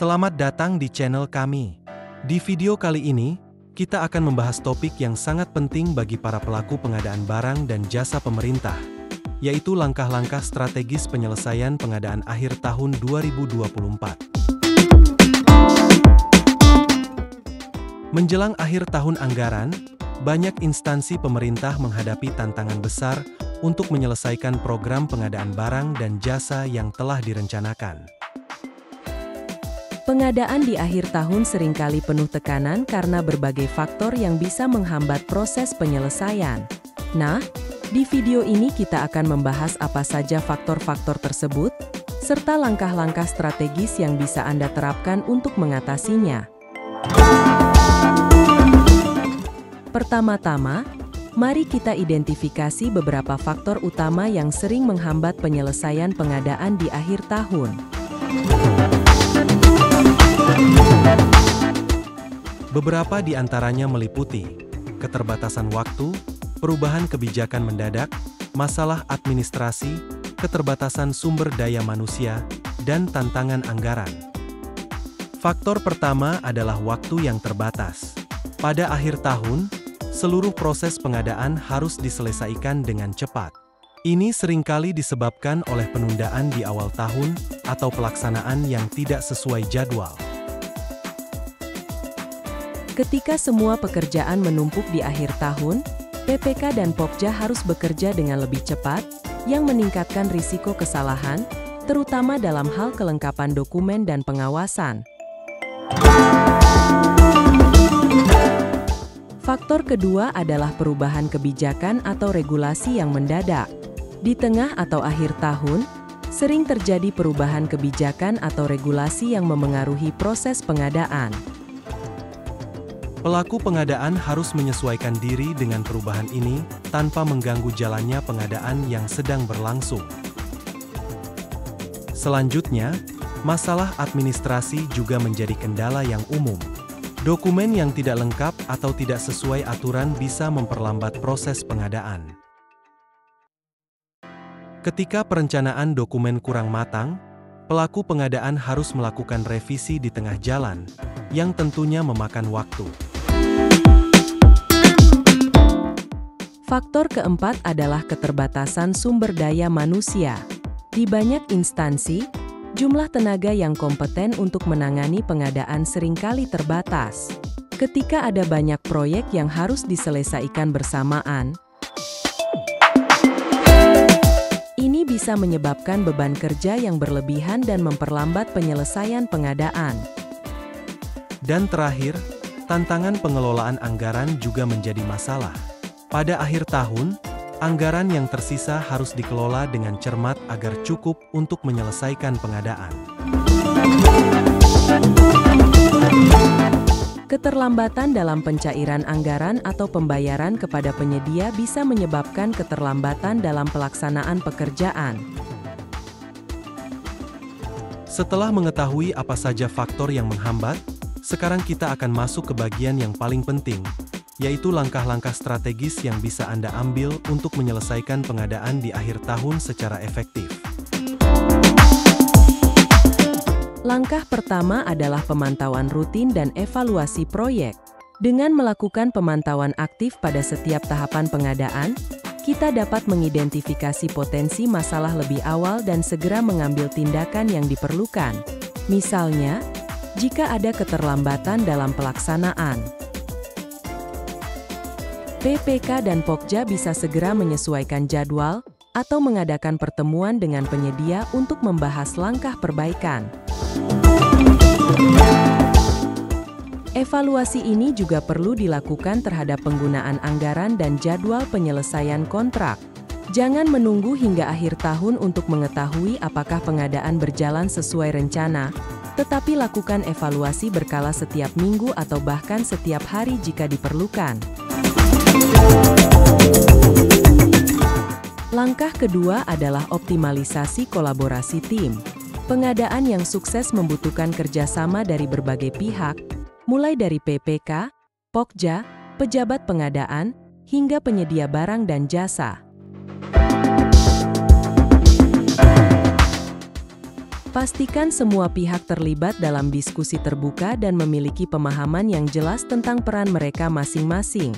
Selamat datang di channel kami. Di video kali ini, kita akan membahas topik yang sangat penting bagi para pelaku pengadaan barang dan jasa pemerintah, yaitu langkah-langkah strategis penyelesaian pengadaan akhir tahun 2024. Menjelang akhir tahun anggaran, banyak instansi pemerintah menghadapi tantangan besar untuk menyelesaikan program pengadaan barang dan jasa yang telah direncanakan. Pengadaan di akhir tahun seringkali penuh tekanan karena berbagai faktor yang bisa menghambat proses penyelesaian. Nah, di video ini kita akan membahas apa saja faktor-faktor tersebut, serta langkah-langkah strategis yang bisa Anda terapkan untuk mengatasinya. Pertama-tama, mari kita identifikasi beberapa faktor utama yang sering menghambat penyelesaian pengadaan di akhir tahun. Beberapa di antaranya meliputi keterbatasan waktu, perubahan kebijakan mendadak, masalah administrasi, keterbatasan sumber daya manusia, dan tantangan anggaran. Faktor pertama adalah waktu yang terbatas. Pada akhir tahun, seluruh proses pengadaan harus diselesaikan dengan cepat. Ini seringkali disebabkan oleh penundaan di awal tahun atau pelaksanaan yang tidak sesuai jadwal. Ketika semua pekerjaan menumpuk di akhir tahun, PPK dan Pokja harus bekerja dengan lebih cepat, yang meningkatkan risiko kesalahan, terutama dalam hal kelengkapan dokumen dan pengawasan. Faktor kedua adalah perubahan kebijakan atau regulasi yang mendadak. Di tengah atau akhir tahun, sering terjadi perubahan kebijakan atau regulasi yang memengaruhi proses pengadaan. Pelaku pengadaan harus menyesuaikan diri dengan perubahan ini tanpa mengganggu jalannya pengadaan yang sedang berlangsung. Selanjutnya, masalah administrasi juga menjadi kendala yang umum. Dokumen yang tidak lengkap atau tidak sesuai aturan bisa memperlambat proses pengadaan. Ketika perencanaan dokumen kurang matang, pelaku pengadaan harus melakukan revisi di tengah jalan, yang tentunya memakan waktu. Faktor keempat adalah keterbatasan sumber daya manusia. Di banyak instansi, jumlah tenaga yang kompeten untuk menangani pengadaan seringkali terbatas. Ketika ada banyak proyek yang harus diselesaikan bersamaan, ini bisa menyebabkan beban kerja yang berlebihan dan memperlambat penyelesaian pengadaan. Dan terakhir, tantangan pengelolaan anggaran juga menjadi masalah. Pada akhir tahun, anggaran yang tersisa harus dikelola dengan cermat agar cukup untuk menyelesaikan pengadaan. Keterlambatan dalam pencairan anggaran atau pembayaran kepada penyedia bisa menyebabkan keterlambatan dalam pelaksanaan pekerjaan. Setelah mengetahui apa saja faktor yang menghambat, sekarang kita akan masuk ke bagian yang paling penting, yaitu langkah-langkah strategis yang bisa Anda ambil untuk menyelesaikan pengadaan di akhir tahun secara efektif. Langkah pertama adalah pemantauan rutin dan evaluasi proyek. Dengan melakukan pemantauan aktif pada setiap tahapan pengadaan, kita dapat mengidentifikasi potensi masalah lebih awal dan segera mengambil tindakan yang diperlukan. Misalnya, jika ada keterlambatan dalam pelaksanaan, PPK dan Pokja bisa segera menyesuaikan jadwal atau mengadakan pertemuan dengan penyedia untuk membahas langkah perbaikan. Evaluasi ini juga perlu dilakukan terhadap penggunaan anggaran dan jadwal penyelesaian kontrak. Jangan menunggu hingga akhir tahun untuk mengetahui apakah pengadaan berjalan sesuai rencana, tetapi lakukan evaluasi berkala setiap minggu atau bahkan setiap hari jika diperlukan. Langkah kedua adalah optimalisasi kolaborasi tim. Pengadaan yang sukses membutuhkan kerjasama dari berbagai pihak, mulai dari PPK, Pokja, pejabat pengadaan, hingga penyedia barang dan jasa. Pastikan semua pihak terlibat dalam diskusi terbuka dan memiliki pemahaman yang jelas tentang peran mereka masing-masing.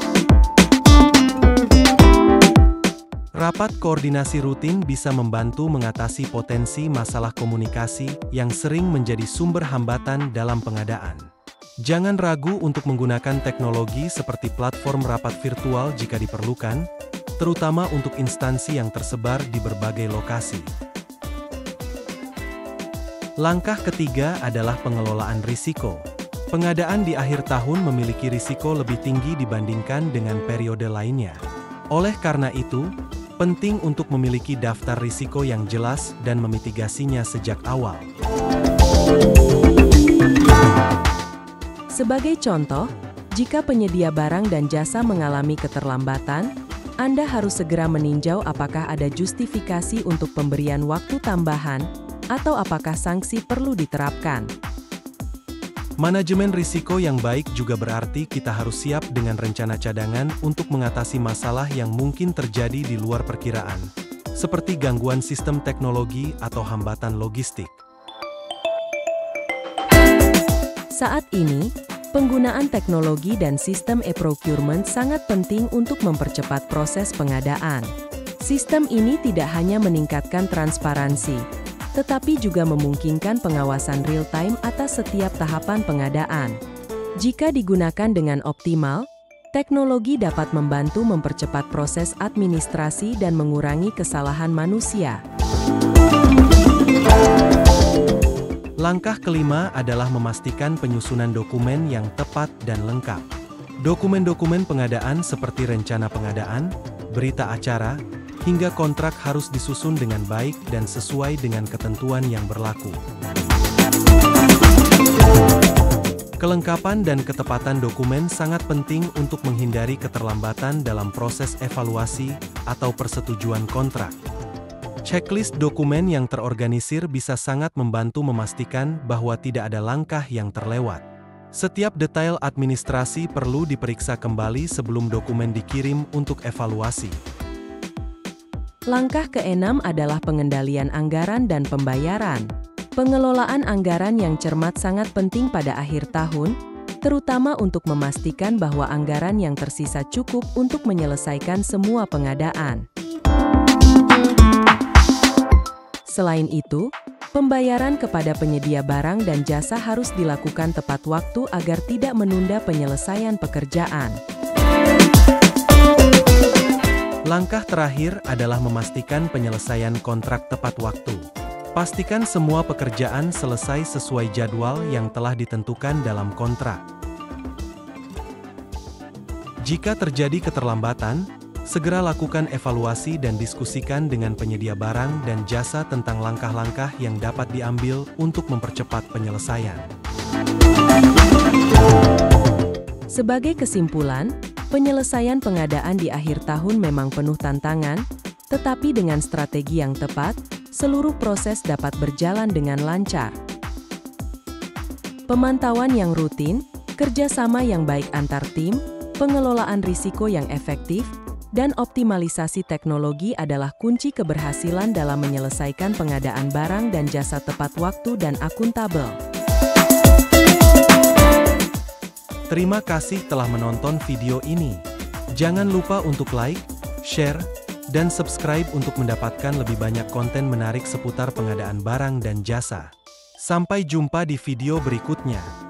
Rapat koordinasi rutin bisa membantu mengatasi potensi masalah komunikasi yang sering menjadi sumber hambatan dalam pengadaan. Jangan ragu untuk menggunakan teknologi seperti platform rapat virtual jika diperlukan, terutama untuk instansi yang tersebar di berbagai lokasi. Langkah ketiga adalah pengelolaan risiko. Pengadaan di akhir tahun memiliki risiko lebih tinggi dibandingkan dengan periode lainnya. Oleh karena itu, penting untuk memiliki daftar risiko yang jelas dan memitigasinya sejak awal. Sebagai contoh, jika penyedia barang dan jasa mengalami keterlambatan, Anda harus segera meninjau apakah ada justifikasi untuk pemberian waktu tambahan, atau apakah sanksi perlu diterapkan. Manajemen risiko yang baik juga berarti kita harus siap dengan rencana cadangan untuk mengatasi masalah yang mungkin terjadi di luar perkiraan, seperti gangguan sistem teknologi atau hambatan logistik. Saat ini, penggunaan teknologi dan sistem e-procurement sangat penting untuk mempercepat proses pengadaan. Sistem ini tidak hanya meningkatkan transparansi, tetapi juga memungkinkan pengawasan real-time atas setiap tahapan pengadaan. Jika digunakan dengan optimal, teknologi dapat membantu mempercepat proses administrasi dan mengurangi kesalahan manusia. Langkah kelima adalah memastikan penyusunan dokumen yang tepat dan lengkap. Dokumen-dokumen pengadaan seperti rencana pengadaan, berita acara, hingga kontrak harus disusun dengan baik dan sesuai dengan ketentuan yang berlaku. Kelengkapan dan ketepatan dokumen sangat penting untuk menghindari keterlambatan dalam proses evaluasi atau persetujuan kontrak. Checklist dokumen yang terorganisir bisa sangat membantu memastikan bahwa tidak ada langkah yang terlewat. Setiap detail administrasi perlu diperiksa kembali sebelum dokumen dikirim untuk evaluasi. Langkah keenam adalah pengendalian anggaran dan pembayaran. Pengelolaan anggaran yang cermat sangat penting pada akhir tahun, terutama untuk memastikan bahwa anggaran yang tersisa cukup untuk menyelesaikan semua pengadaan. Selain itu, pembayaran kepada penyedia barang dan jasa harus dilakukan tepat waktu agar tidak menunda penyelesaian pekerjaan. Langkah terakhir adalah memastikan penyelesaian kontrak tepat waktu. Pastikan semua pekerjaan selesai sesuai jadwal yang telah ditentukan dalam kontrak. Jika terjadi keterlambatan, segera lakukan evaluasi dan diskusikan dengan penyedia barang dan jasa tentang langkah-langkah yang dapat diambil untuk mempercepat penyelesaian. Sebagai kesimpulan, penyelesaian pengadaan di akhir tahun memang penuh tantangan, tetapi dengan strategi yang tepat, seluruh proses dapat berjalan dengan lancar. Pemantauan yang rutin, kerjasama yang baik antar tim, pengelolaan risiko yang efektif, dan optimalisasi teknologi adalah kunci keberhasilan dalam menyelesaikan pengadaan barang dan jasa tepat waktu dan akuntabel. Terima kasih telah menonton video ini. Jangan lupa untuk like, share, dan subscribe untuk mendapatkan lebih banyak konten menarik seputar pengadaan barang dan jasa. Sampai jumpa di video berikutnya.